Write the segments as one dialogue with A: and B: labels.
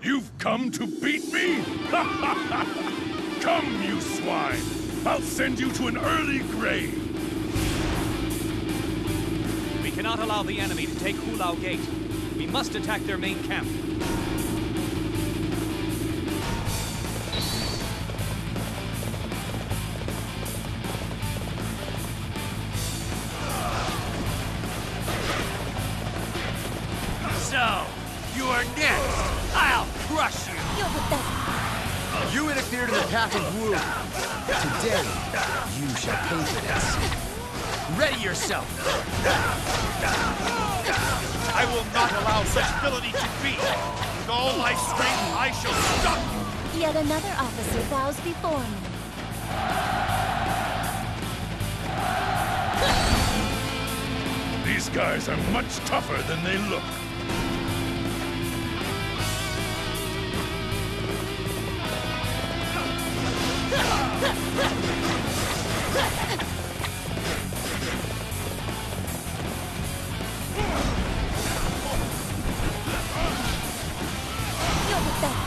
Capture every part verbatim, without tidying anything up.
A: You've come to beat me? Come, you swine! I'll send you to an early grave!
B: We cannot allow the enemy to take Lao Gate. We must attack their main camp.
C: So, you are next! I'll crush you!
D: You're the best.
E: You interfered in the path of Wu. Today, you shall pay for this.
C: Ready yourself! I will not allow such villainy to be! With all my strength, I shall stop you!
D: Yet another officer bows before me.
A: These guys are much tougher than they look.
D: You're the best.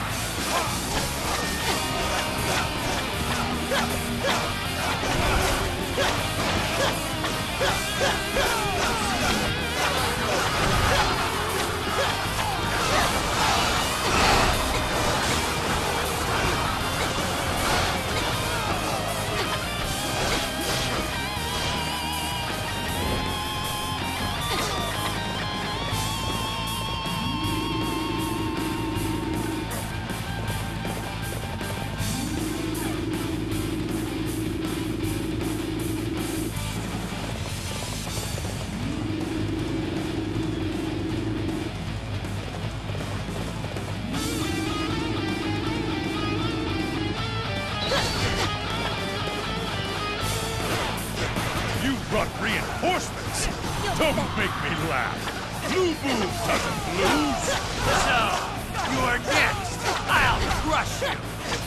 A: Brought reinforcements! Don't make me laugh! Lu Bu doesn't lose!
C: So, you are next! I'll crush you!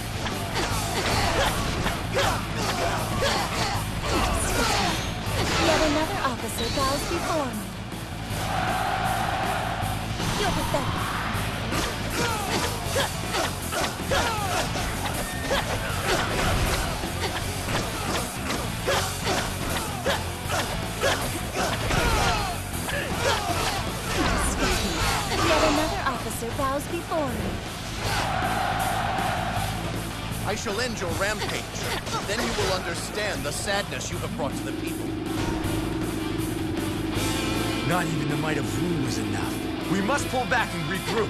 D: Yet another officer bows before me. You're the best. Yet another officer bows before me.
E: I shall end your rampage. Then you will understand the sadness you have brought to the people. Not even the might of Wu was enough. We must pull back and regroup.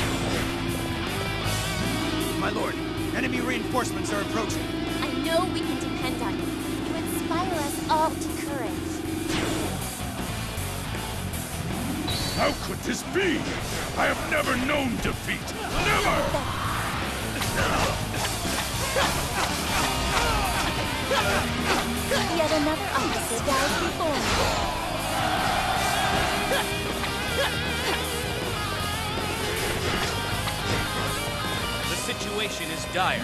C: My lord, enemy reinforcements are approaching.
D: I know we can depend on you. You inspire us all to courage.
A: How could this be? I have never known defeat! Never!
D: Yet another officer bows before me.
B: The situation is dire.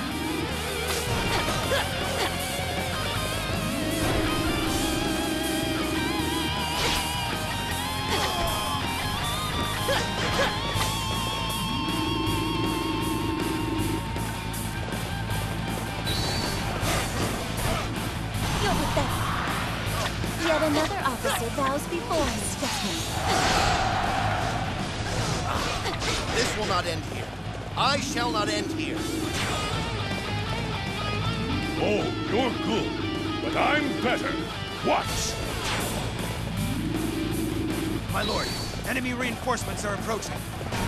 D: You're the best. Yet another officer bows before me.
E: This will not end here. I shall not end here.
A: Oh, you're good, but I'm better. Watch!
C: My lord, enemy reinforcements are approaching.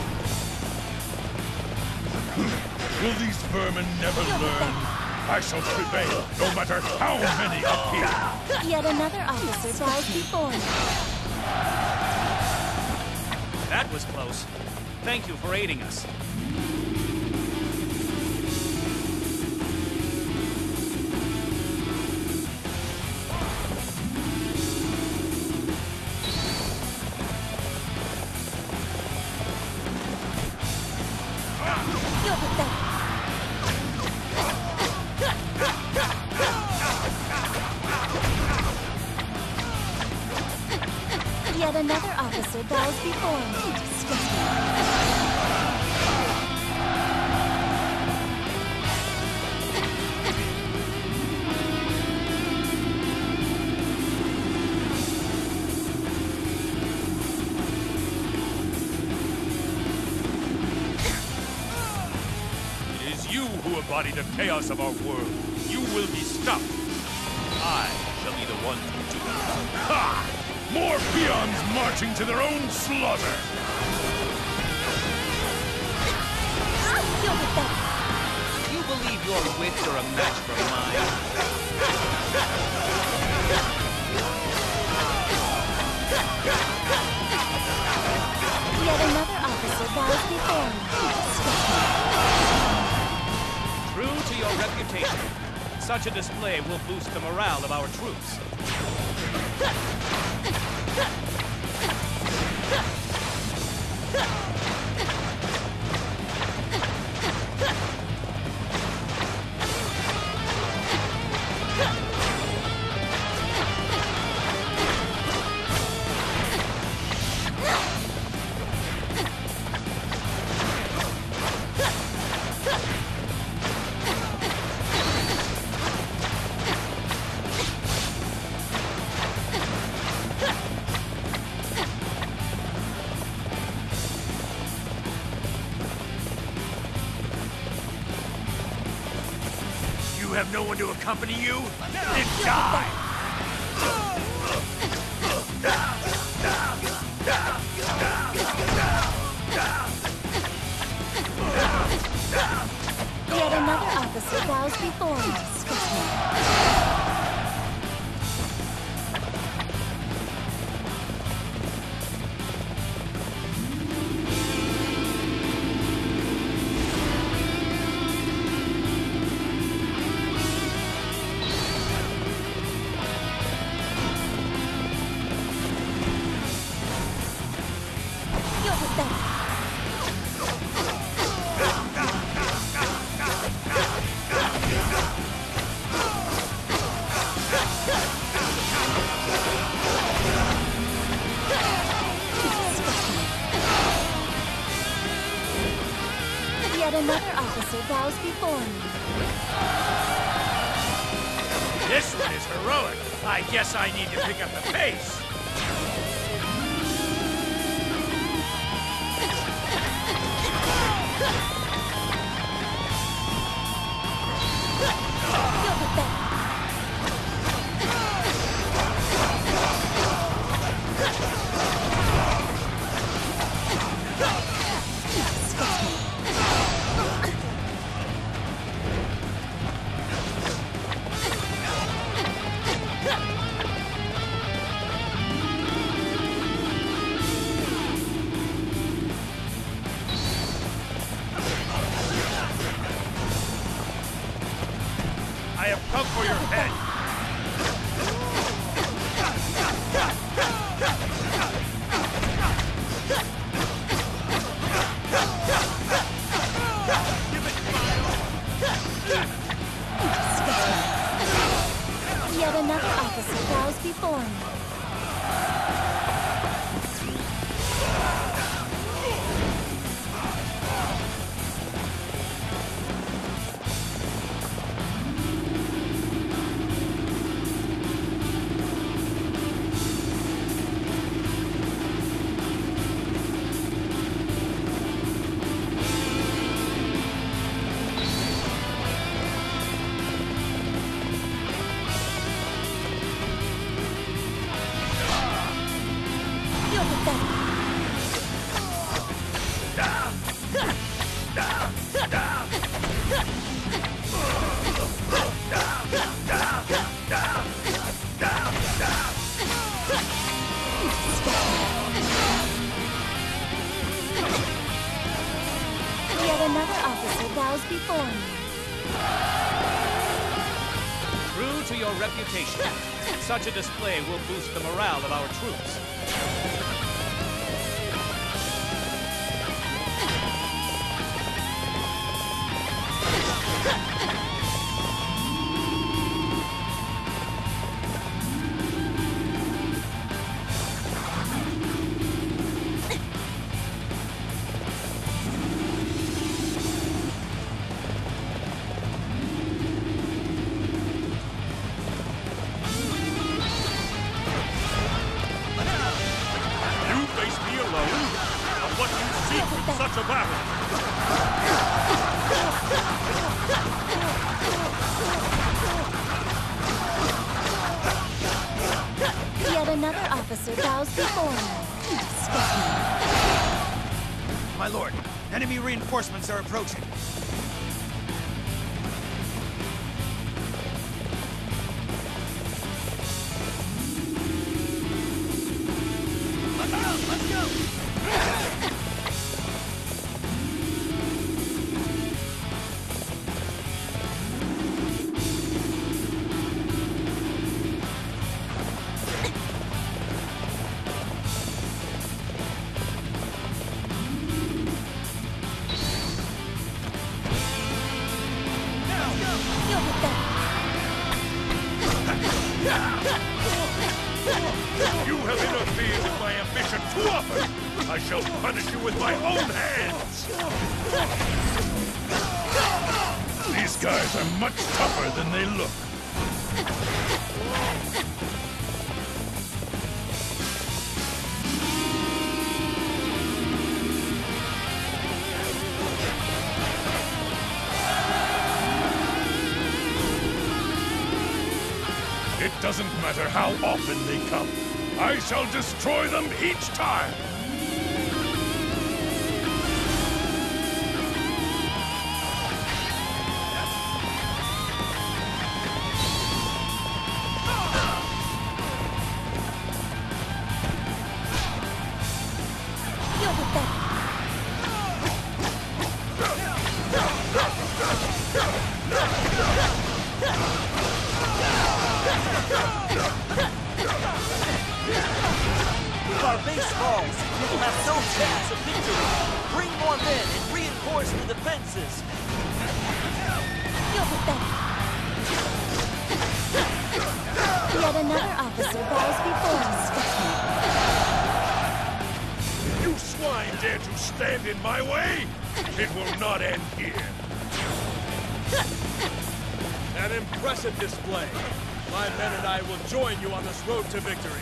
A: Will these vermin never learn? I shall prevail, no matter how many appear.
D: Yet another officer bows before me.
B: That was close. Thank you for aiding us.
D: You're the best. Yet another officer bows before me. Disgusting.
C: embody the chaos of our world. You will be stopped. I shall be the one to do it.
A: Ha! More peons marching to their own slaughter!
D: You'll be better.
B: You believe your wits are a match for mine?
D: Yet another officer bows before me.
B: True to your reputation, such a display will boost the morale of our troops.
C: You have no one to accompany you? Then die!
D: Yet another officer bows before me. You'll be better. Yet another officer bows before me.
C: This one is heroic. I guess I need to pick up the pace.
D: You'll be better.
C: I have come for your head.
D: Yet another officer bows before me. You'll be better. Yet another officer bows before me.
B: True to your reputation, such a display will boost the morale of our troops.
C: What you seek in such a battle?
D: another officer bows before me. You disgust me.
C: My lord, enemy reinforcements are approaching. Let's go! Let's go!
A: You have interfered with my ambition too often! I shall punish you with my own hands! These guys are much tougher than they look. It doesn't matter how often they come. I shall destroy them each time!
F: If our base falls, we will have no chance of victory. Bring more men and reinforce the defenses.
D: You're pathetic. Yet another officer bows before me.
A: You swine dare to stand in my way? It will not end here.
G: An impressive display. My men and I will join you on this road to victory.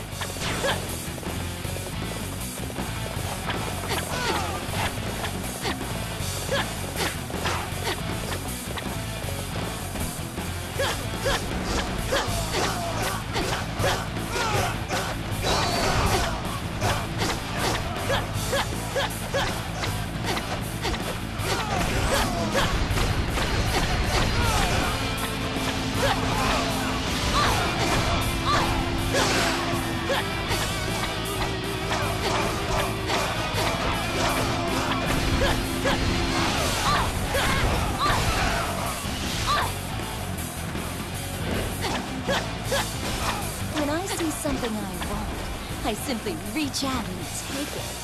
D: When I see something I want, I simply reach out and take it.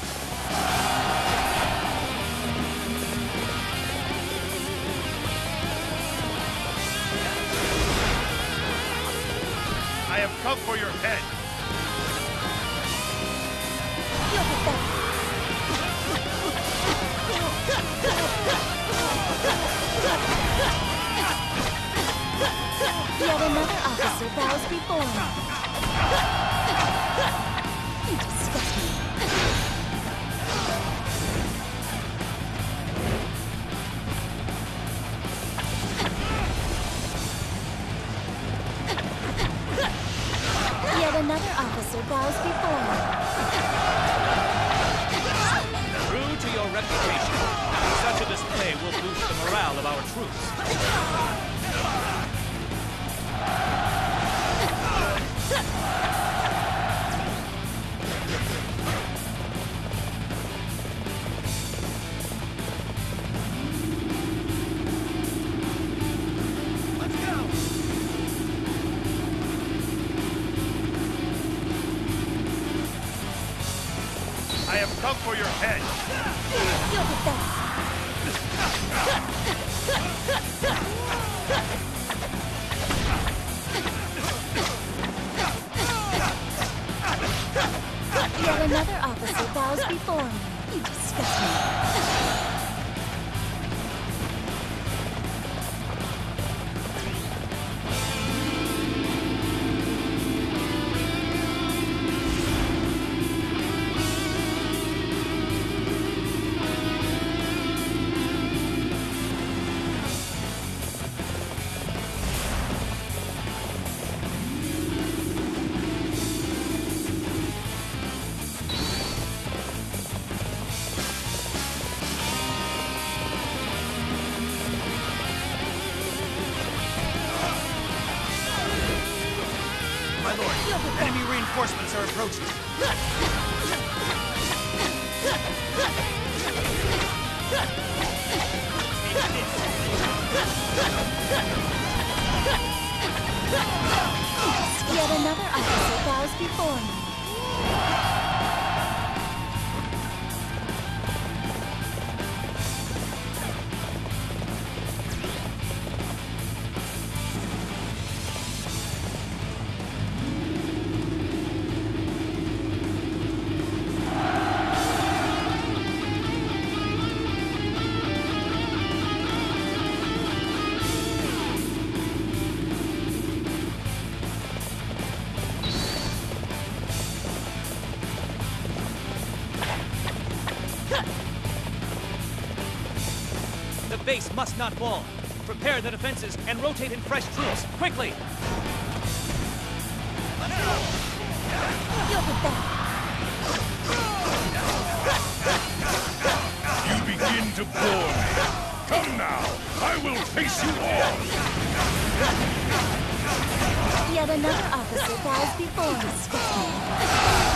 C: I have come for your head.
D: You're pathetic. Yet another officer bows before me. You disgust me. Yet another officer bows before me.
B: True to your reputation, such a display will boost the morale of our troops.
C: I have come for your head.
D: You're pathetic. Yet another officer bows before me. You disgust me. Yet another officer bows before me.
B: The base must not fall. Prepare the defenses and rotate in fresh troops, quickly!
D: You'll be back.
A: You begin to bore me. Come now, I will face you all.
D: Yet another officer bows before me.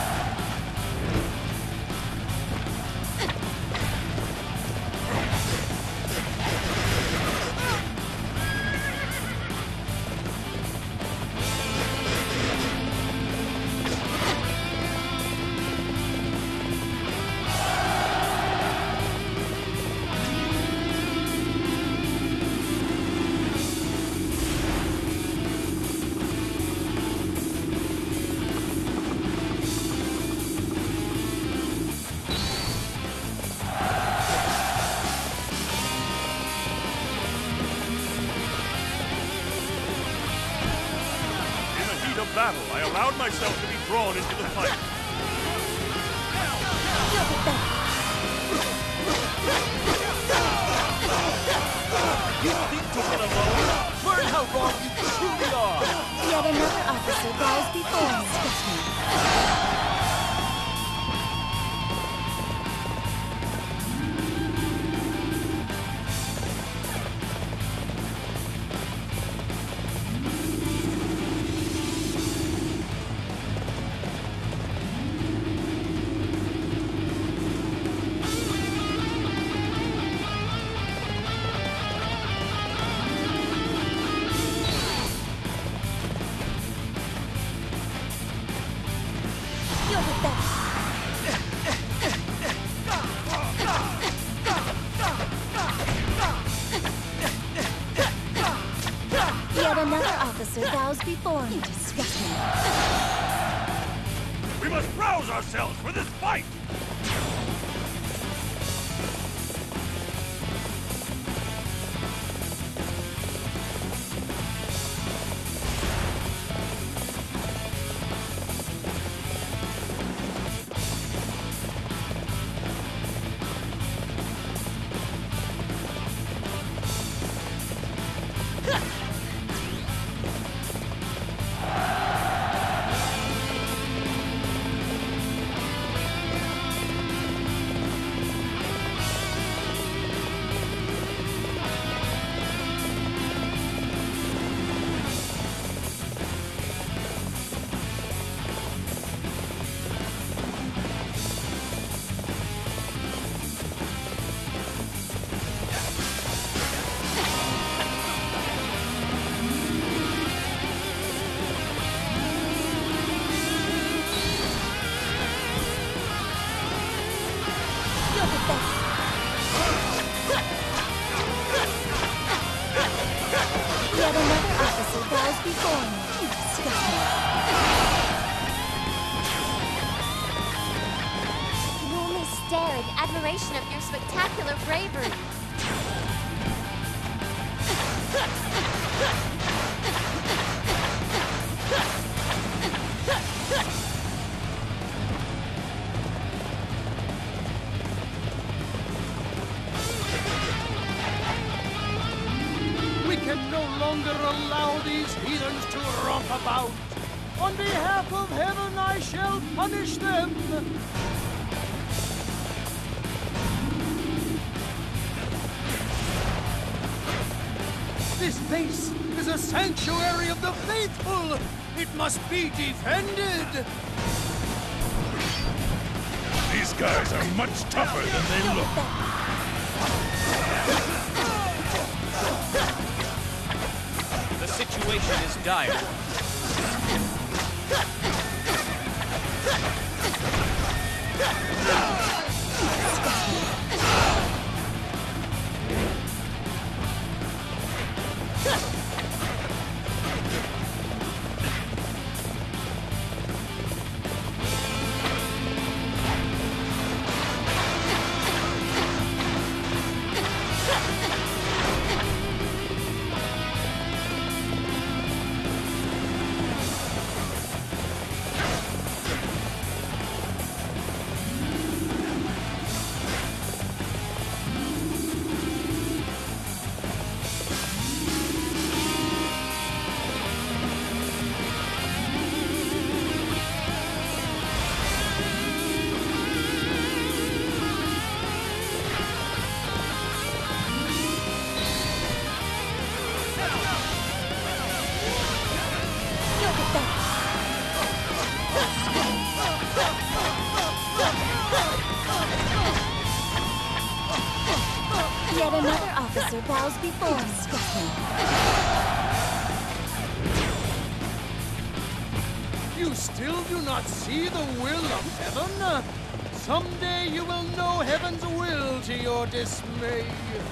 C: Battle, I allowed myself to be drawn into the fight.
D: You'll be back.
F: You think to win alone? Learn how wrong you truly are!
D: Yet another officer bows before me. Yet another officer bows before me. Disgusting.
C: We must rouse ourselves for this fight!
D: Yet another officer bows before me. Disgusting.
H: You only stare in admiration of your spectacular bravery.
I: We can no longer allow these heathens to romp about. On behalf of heaven, I shall punish them. This base is a sanctuary of the faithful. It must be defended.
A: guys are much tougher than they look.
B: The situation is dire.
D: Yet another officer bows before me.
I: You still do not see the will of heaven? Someday you will know heaven's will to your dismay.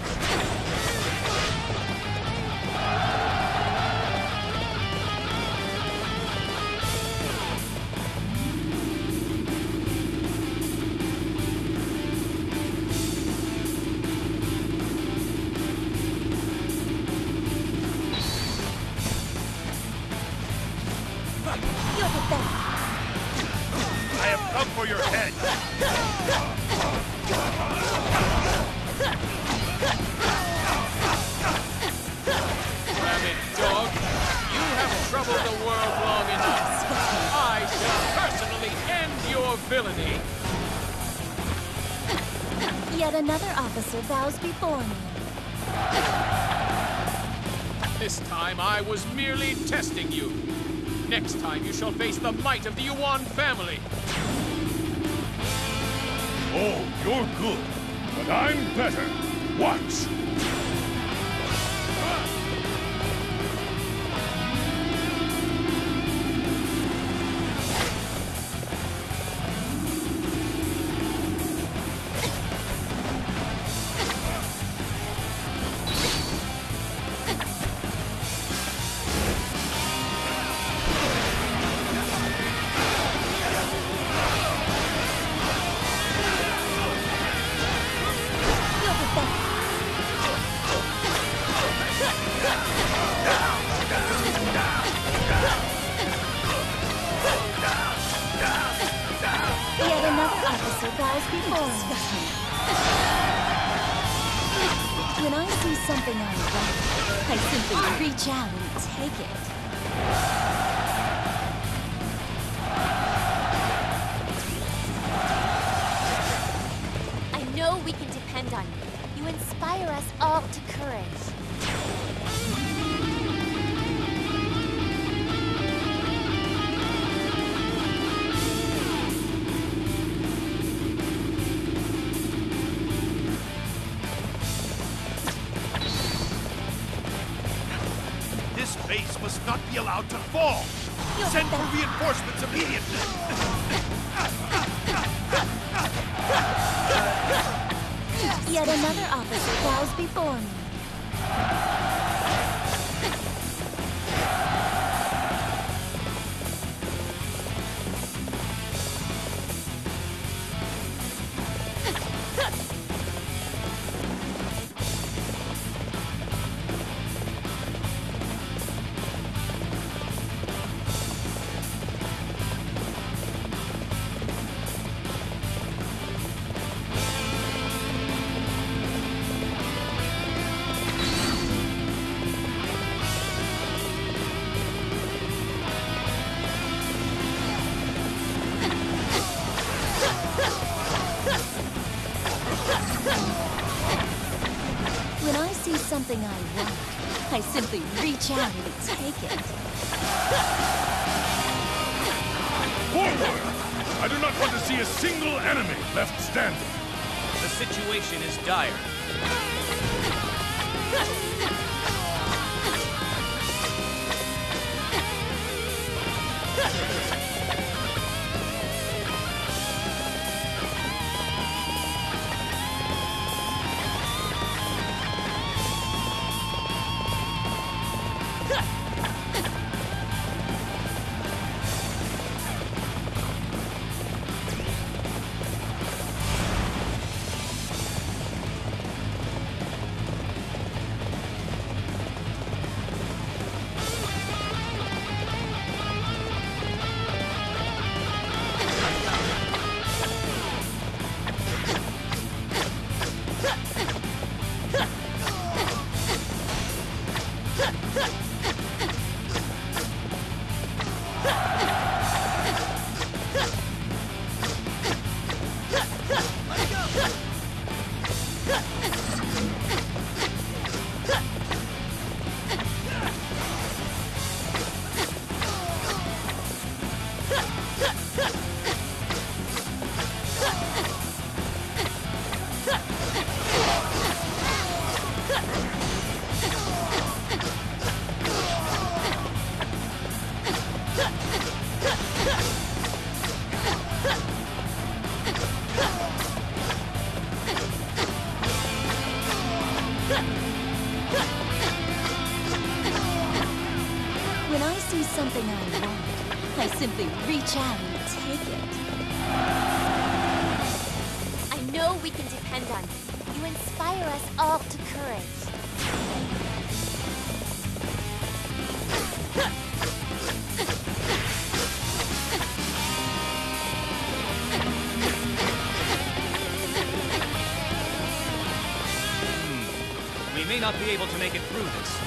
C: I have come for your head.
B: Rabid dog, you have troubled the world long enough. I shall personally end your villainy.
D: Yet another officer bows before me.
B: This time I was merely testing you. Next time you shall face the might of the Yuan family.
A: Oh, you're good, but I'm better. Watch!
D: Yet another officer bows before me. When I see something I want, I simply reach out and take it.
H: I know we can depend on you. You inspire us all to courage.
C: This base must not be allowed to fall. Send for reinforcements immediately.
D: Yet another officer bows before me. When I see something I want, I simply reach out and take it.
A: Forward! I do not want to see a single enemy left standing.
B: The situation is dire.
D: When I see something I want, I simply reach out and take it.
H: I know we can depend on you. You inspire us all to courage.
B: We may not be able to make it through this.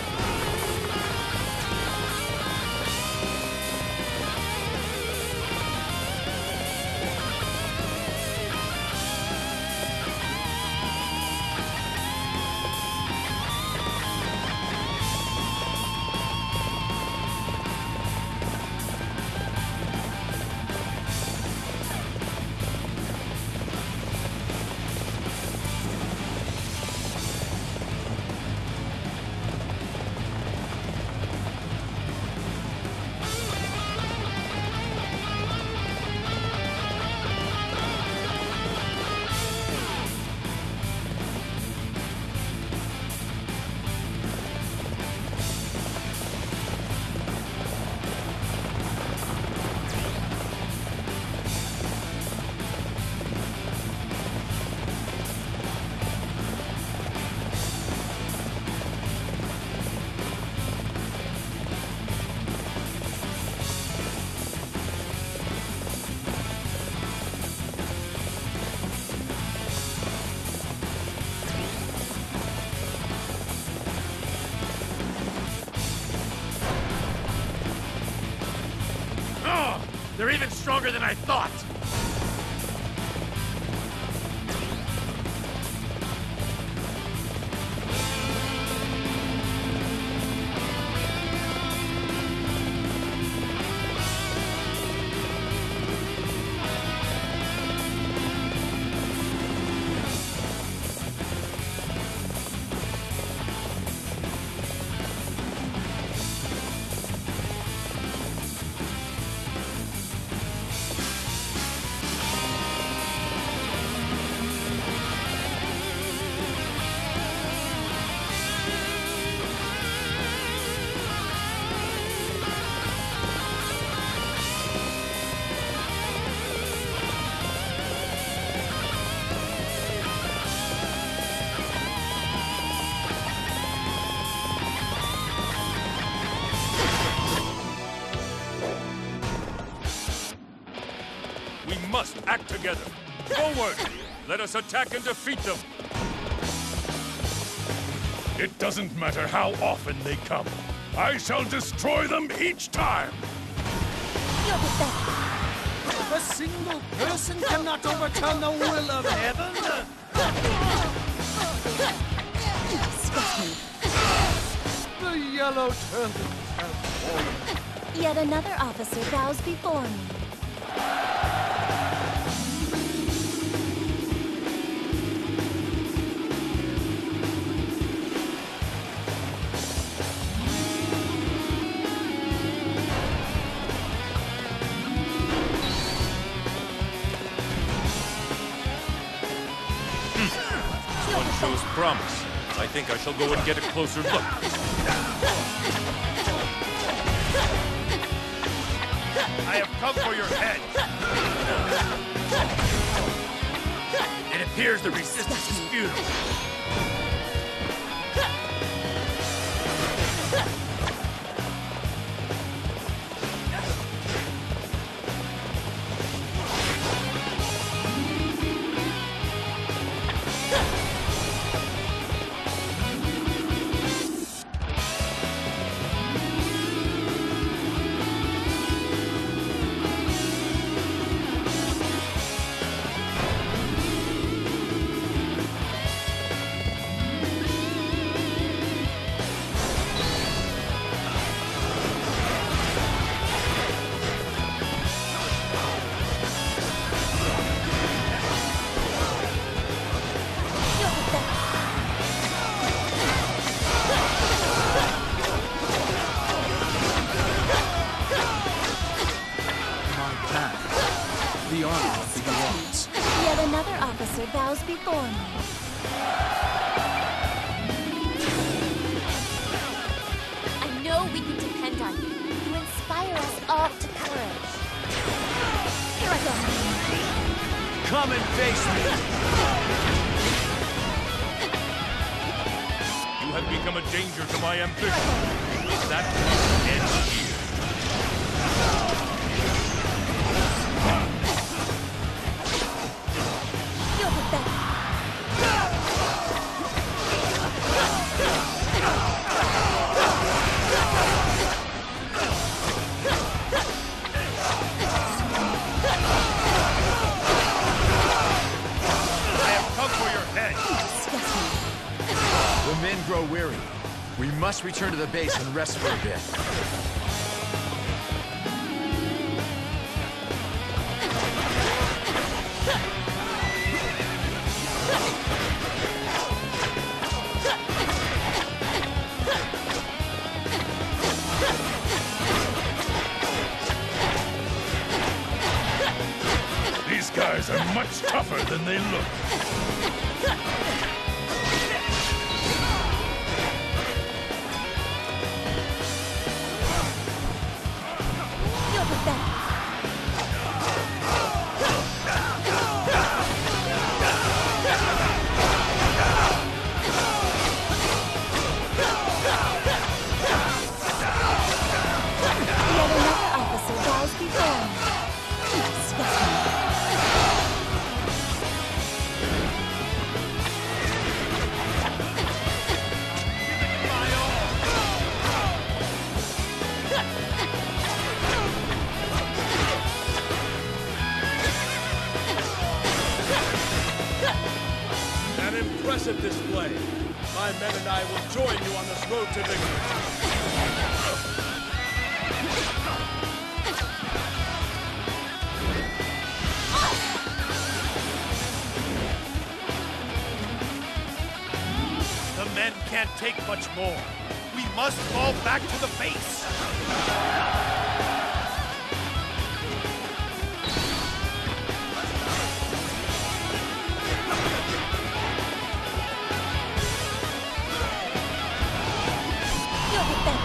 C: They're even stronger than I thought!
A: We must act together. Forward! Let us attack and defeat them! It doesn't matter how often they come. I shall destroy them each time!
D: You're pathetic.
I: A single person cannot overturn the will of heaven.
D: Disgust me.
I: The yellow turtles have fallen.
D: Yet another officer bows before me.
B: shows promise. I think I shall go and get a closer look.
C: I have come for your head. It appears the resistance is futile.
E: The army of the Alliance.
D: Yet another officer bows before me.
H: I know we can depend on you. You inspire us all to courage.
D: Here I go.
E: Come and face me.
B: You have become a danger to my ambition. But that ends here.
D: You'll be better.
C: I have come for your head.
E: The men grow weary. We must return to the base and rest for a bit.
A: These guys are much tougher than they look.
D: You'll be better. Yet another officer bows before me. Disgusting.
G: An impressive display. My men and I will join you on this road to victory.
C: The men can't take much more. We must fall back to the base.
D: You'll be better.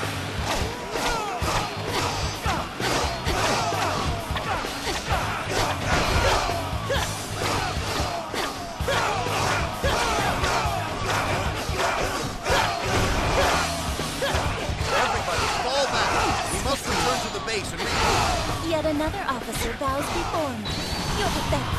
F: Everybody, fall back. We must return to the base and regroup.
D: Yet another officer bows before me. You'll be better.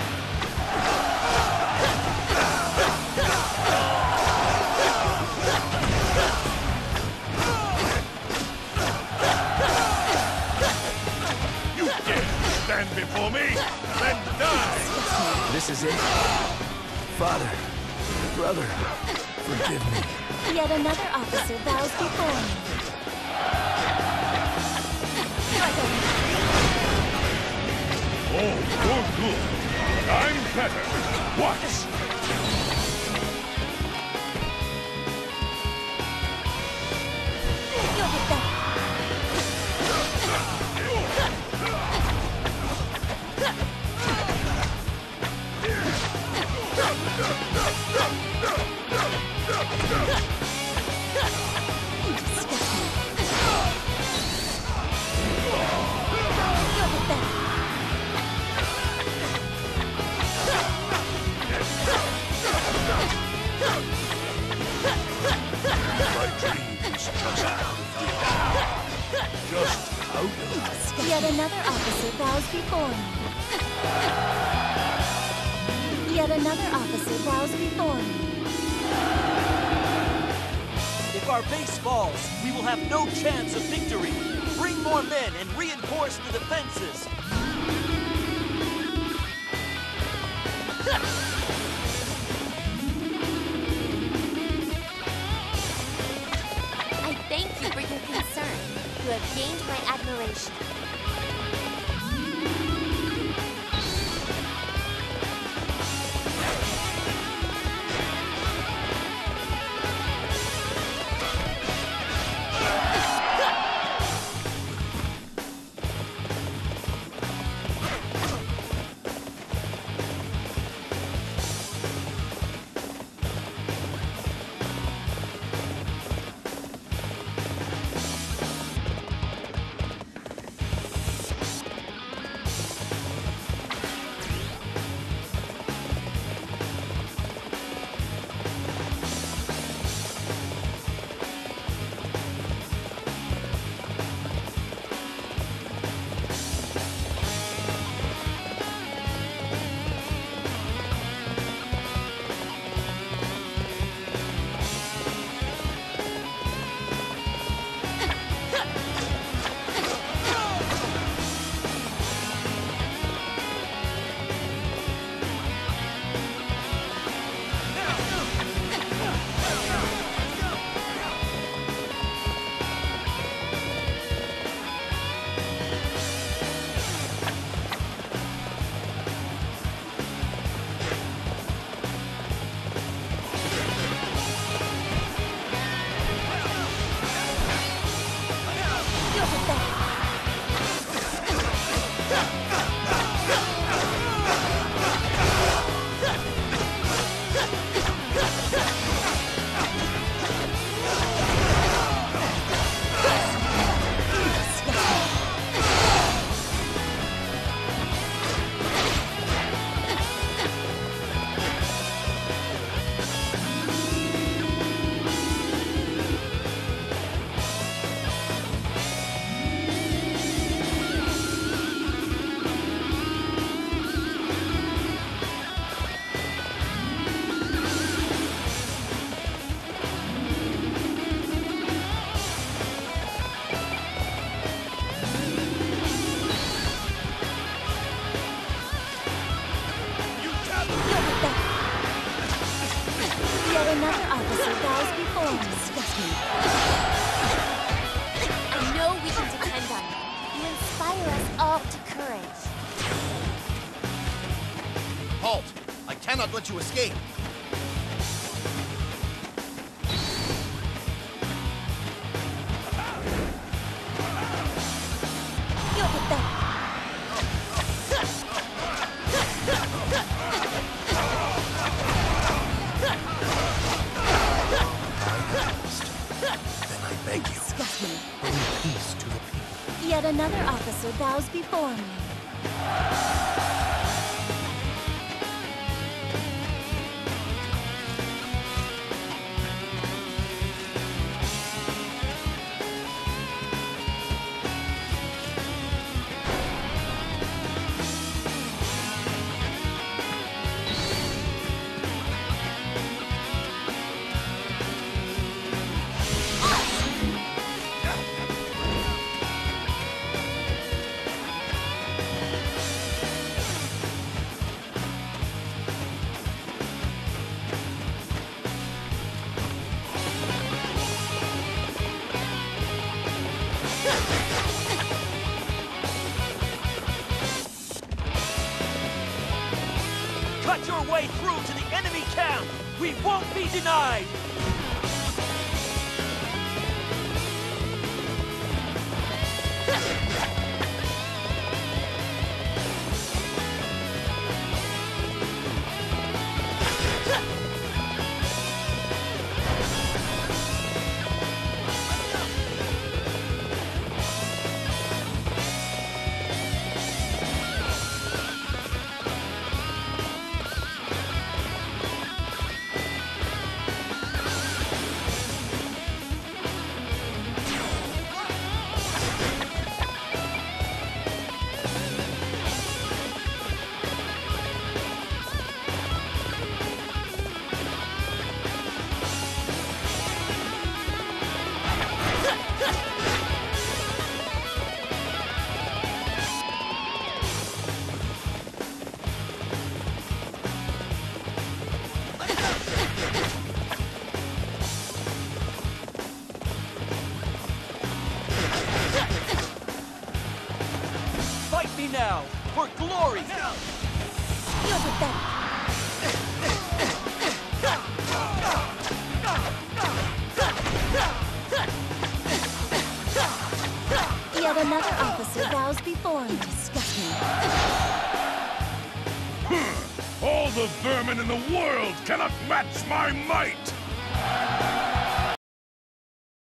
A: You dare stand before me? Then die!
E: This is it. Father, brother, forgive me.
D: Yet another officer bows before me. Here I go.
A: Oh, you're good. But I'm better. Watch!
D: You'll be better. Yet another officer bows before me. Yet another officer bows before me.
F: If our base falls, we will have no chance of victory. Bring more men and reinforce the defenses.
H: I thank you for your concern. You have gained my admiration.
D: Another officer bows before me. Disgusting.
H: I know we can depend on you. You inspire us all to courage.
C: Halt! I cannot let you escape.
D: You're pathetic.
C: Beg you,
D: Disgust me.
C: bring peace to the people.
D: Yet another officer bows before me.
F: Cut your way through to the enemy camp! We won't be denied!
D: pathetic. Yet another officer bows before me. Disgust me.
A: All the vermin in the world cannot match my might!